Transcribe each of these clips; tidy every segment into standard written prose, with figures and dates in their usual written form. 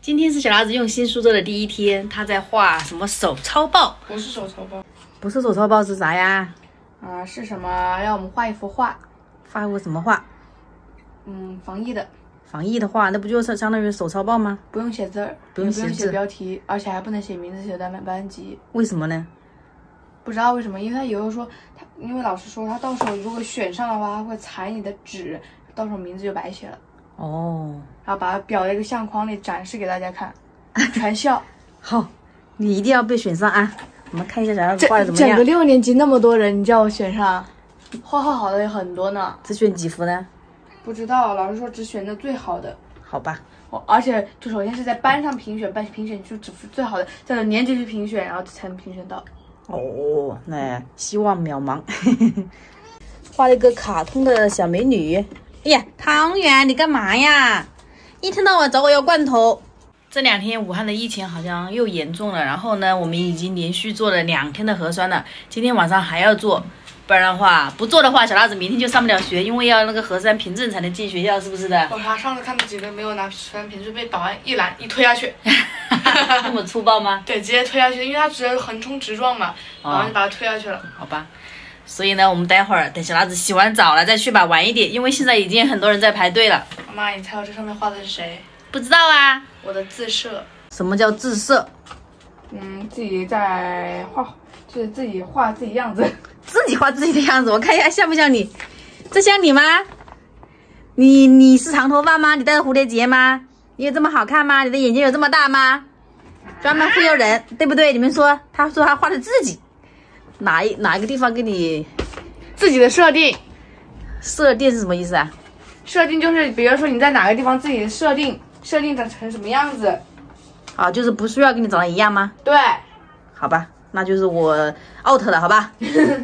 今天是小辣子用新书桌的第一天，他在画什么手抄报？ 不是手抄报， 不是手抄报是啥呀？ 是什么？让我们画一幅画。 画一幅什么画？ 防疫的。 防疫的画，那不就是相当于手抄报吗？ 不用写字儿， 不用写字， 标题，而且还不能写名字，写在班级。 为什么呢？ 不知道为什么，因为他以后说因为老师说他到时候如果选上的话，他会裁你的纸，到时候名字就白写了。 哦。 然后把它裱在一个相框里展示给大家看，全校。 好，你一定要被选上啊！我们看一下小辣子画的怎么样。 整个6年级那么多人，你叫我选上，画好的也很多呢。 只选几幅呢？ 不知道，老师说只选的最好的。 好吧。 而且就首先是在班上评选，评选就只最好的，再到年级去评选，然后才能评选到。 哦，那希望渺茫。画了一个卡通的小美女。哎呀，汤圆，你干嘛呀？一天到晚找我要罐头。这2天武汉的疫情好像又严重了，然后呢，我们已经连续做了2天的核酸了，今天晚上还要做，不然的话，不做的话，小辣子明天就上不了学，因为要那个核酸凭证才能进学校，是不是的？ 我上次看到几个没有拿核酸凭证被保安一拦一推下去。 那么粗暴吗？对， 直接推下去，因为他只是横冲直撞嘛，然后就把他推下去了。 好吧。所以呢，我们待会儿等小辣子洗完澡了再去吧，晚一点，因为现在已经很多人在排队了。 妈妈，你猜我这上面画的是谁？ 不知道啊。 我的自摄。 什么叫自摄？ 自己在画，就是自己画自己样子。 自己画自己的样子，我看一下像不像你？这像你吗？你是长头发吗？你戴着蝴蝶结吗？你有这么好看吗？你的眼睛有这么大吗？专门忽悠人，对不对？你们说，他说他画的自己。哪一个地方给你自己的设定？ 设定是什么意思啊？ 设定就是比如说你在哪个地方自己设定长成什么样子。 啊，就是不需要跟你长得一样吗？ 对。 好吧，那就是我 out 了，好吧。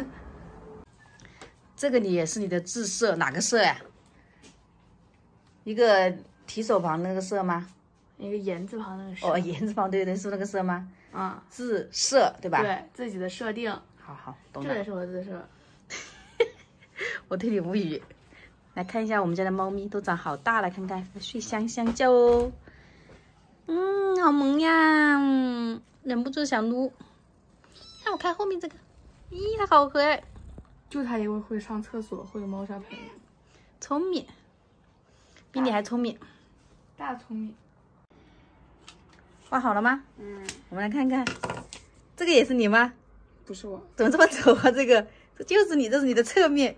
这个你也是你的自摄，哪个摄呀？一个提手旁那个摄吗？ 一个言字旁那个摄。 哦，言字旁对，是那个摄吗？自摄对吧？ 对，自己的设定。 好，懂了。 这也是我的自摄。 我对你无语。来看一下我们家的猫咪都长好大了，看看睡香香觉哦。好萌呀，忍不住想撸。让我看后面这个，咦，它好可爱。 就它因为会上厕所，会有猫砂盆。 聪明，比你还聪明。 大聪明。 画好了吗？我们来看看，这个也是你吗？ 不是我。怎么这么丑啊？这就是你，这是你的侧面。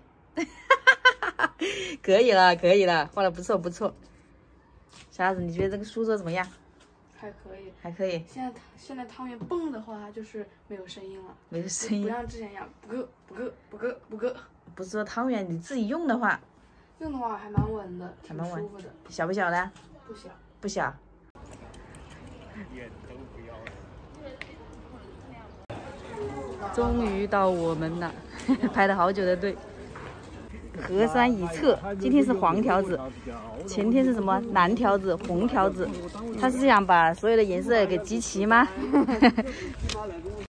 可以了，画的不错。小辣子，你觉得这个书桌怎么样？还可以。 现在汤圆蹦的话，就是没有声音了。 没有声音。 不像之前一样，不咯。 不是说汤圆你自己用的话。 用的话还蛮稳的，挺舒服的。 小不小的？不小。终于到我们了，排了好久的队。核酸已测，今天是黄条子，前天是什么蓝条子、红条子，他是想把所有的颜色给集齐吗？